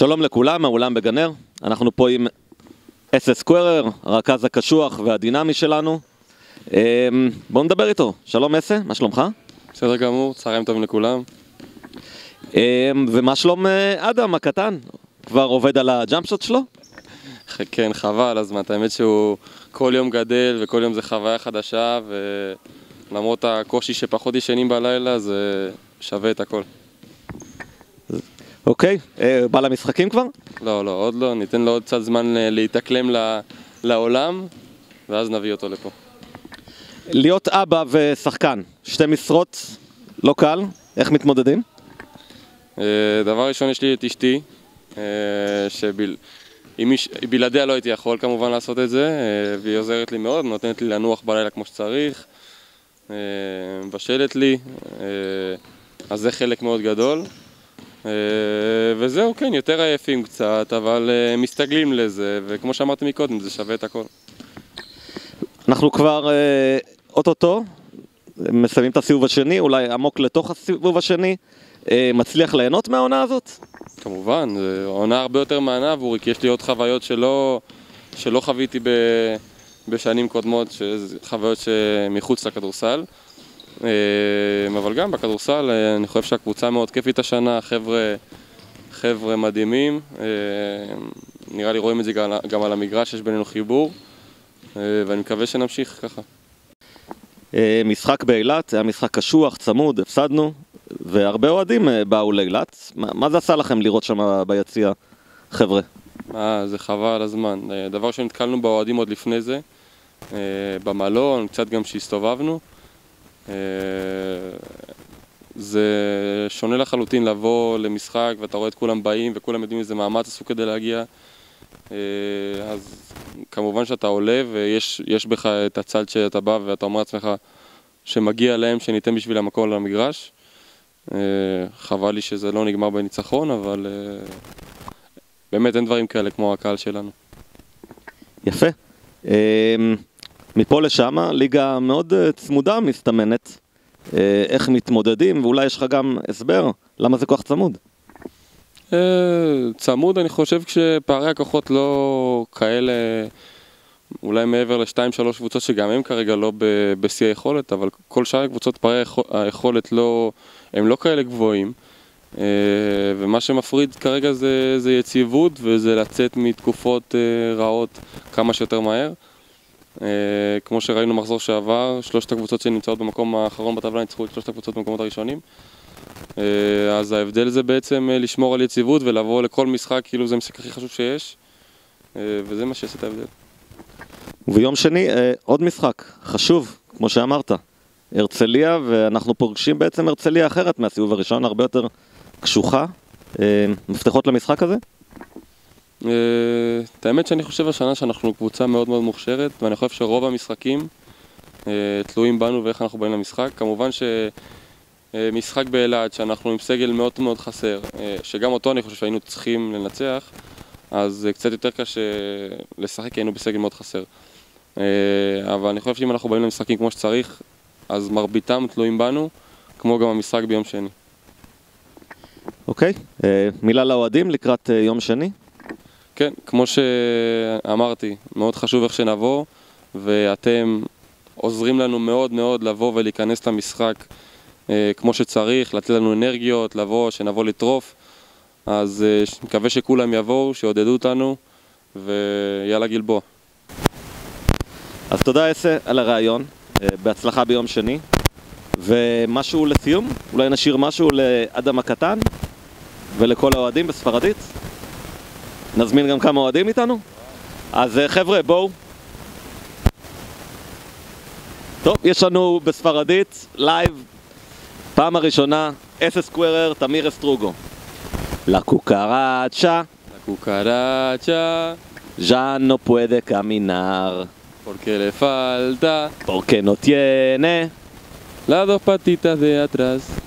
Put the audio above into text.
שלום לכולם, האולם בגנר. אנחנו פה עם אסה סקוורר, הרכז הקשוח והדינמי שלנו. בואו נדבר איתו. שלום אסה, מה שלומך? בסדר גמור, צהריים טובים לכולם. ומה שלום אדם הקטן? כבר עובד על הג'אמפ שוט שלו? כן, חבל, אז האמת שהוא כל יום גדל וכל יום זה חוויה חדשה, ולמרות הקושי שפחות ישנים בלילה זה שווה את הכל. אוקיי, בא למשחקים כבר? לא, עוד לא, ניתן לו עוד קצת זמן להתאקלם לעולם ואז נביא אותו לפה. להיות אבא ושחקן, שתי משרות, לא קל, איך מתמודדים? דבר ראשון, יש לי את אשתי, בלעדיה לא הייתי יכול כמובן לעשות את זה, והיא עוזרת לי מאוד, נותנת לי לנוח בלילה כמו שצריך, מבשלת לי, אז זה חלק מאוד גדול. וזהו, כן, יותר עייפים קצת, אבל מסתגלים לזה, וכמו שאמרתי מקודם, זה שווה את הכל. אנחנו כבר אוטוטו מסיימים את הסיבוב השני, אולי עמוק לתוך הסיבוב השני. מצליח ליהנות מהעונה הזאת? כמובן, זו עונה הרבה יותר מענה עבורי, כי יש לי עוד חוויות שלא חוויתי בשנים קודמות, חוויות שמחוץ לכדורסל. אבל גם בכדורסל, אני חושב שהקבוצה מאוד כיפית השנה, חבר'ה מדהימים, נראה לי רואים את זה גם על המגרש, יש בינינו חיבור, ואני מקווה שנמשיך ככה. משחק באילת, היה משחק קשוח, צמוד, הפסדנו, והרבה אוהדים באו לאילת. מה זה עשה לכם לראות שם ביציע, חבר'ה? זה חבל על הזמן. דבר שנתקלנו באוהדים עוד לפני זה, במלון, קצת גם שהסתובבנו. זה שונה לחלוטין לבוא למשחק ואתה רואה את כולם באים וכולם יודעים איזה מאמץ עשו כדי להגיע, אז כמובן שאתה עולה ויש בך את הצד שאתה בא ואתה אומר לעצמך שמגיע להם שניתן בשביל המקום למגרש. חבל לי שזה לא נגמר בניצחון, אבל באמת אין דברים כאלה כמו הקהל שלנו. יפה. מפה לשם, ליגה מאוד צמודה מסתמנת. איך מתמודדים, ואולי יש לך גם הסבר למה זה כל כך צמוד? צמוד, אני חושב כשפערי הכוחות לא כאלה, אולי מעבר ל2-3 קבוצות שגם הם כרגע לא בשיא היכולת, אבל כל שאר הקבוצות פערי היכולת הם לא כאלה גבוהים, ומה שמפריד כרגע זה יציבות וזה לצאת מתקופות רעות כמה שיותר מהר. כמו שראינו מחזור שעבר, 3 הקבוצות שנמצאות במקום האחרון בטבלה ניצחו את 3 הקבוצות במקומות הראשונים. אז ההבדל זה בעצם לשמור על יציבות ולבוא לכל משחק כאילו זה המשחק הכי חשוב שיש, וזה מה שעשה את ההבדל. וביום שני עוד משחק חשוב, כמו שאמרת, הרצליה, ואנחנו פוגשים בעצם הרצליה אחרת מהסיבוב הראשון, הרבה יותר קשוחה. מפתחות למשחק הזה? האמת שאני חושב השנה שאנחנו קבוצה מאוד מאוד מוכשרת, ואני חושב שרוב המשחקים תלויים בנו ואיך אנחנו באים למשחק. כמובן שמשחק באילת שאנחנו עם סגל מאוד מאוד חסר, שגם אותו אני חושב שהיינו צריכים לנצח, אז קצת יותר קשה לשחק כי היינו בסגל מאוד חסר. אבל אני חושב שאם אנחנו באים למשחקים כמו שצריך, אז מרביתם תלויים בנו, כמו גם המשחק ביום שני. אוקיי, מילה לאוהדים לקראת יום שני? כן, כמו שאמרתי, מאוד חשוב איך שנבוא, ואתם עוזרים לנו מאוד מאוד לבוא ולהיכנס למשחק כמו שצריך, לתת לנו אנרגיות, שנבוא לטרוף, אז מקווה שכולם יבואו, שיעודדו אותנו, ויאללה גלבוע. אז תודה אסה על הרעיון, בהצלחה ביום שני, ומשהו לסיום, אולי נשאיר משהו לאדם הקטן ולכל האוהדים בספרדית. נזמין גם כמה אוהדים איתנו. אז חבר'ה, בואו. טוב, יש לנו בספרדית לייב, פעם הראשונה, אסה סקוורר, תמיר אסטרוגו. La cucaracha, ya no puede caminar, porque le falta, porque no tiene las 2 patitas de atrás.